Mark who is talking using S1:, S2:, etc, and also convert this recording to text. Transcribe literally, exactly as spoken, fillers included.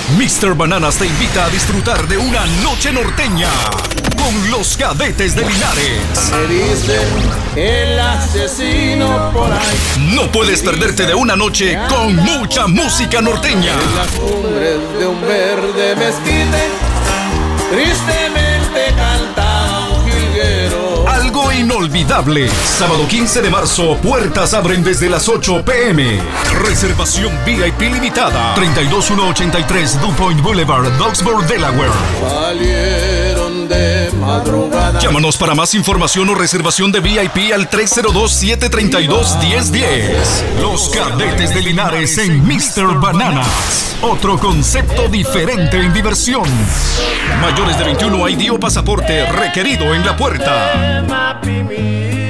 S1: mister Bananas te invita a disfrutar de una noche norteña con los Cadetes de Linares.
S2: Me dicen el asesino por ahí.
S1: No puedes perderte de una noche con mucha música norteña.
S2: En las cumbres de un verde mezquite, tristemente cantaba un jilguero.
S1: Algo inolvidable. Sábado quince de marzo, puertas abren desde las ocho p m Reservación V I P limitada. treinta y dos mil ciento ochenta y tres DuPont Boulevard, Doxborough, Delaware.
S2: Salieron de madrugada.
S1: Llámanos para más información o reservación de V I P al tres cero dos, siete tres dos, uno cero uno cero. Los Cadetes de Linares en mister Bananas. Otro concepto diferente en diversión. Mayores de veintiuno, I D o pasaporte requerido en la puerta.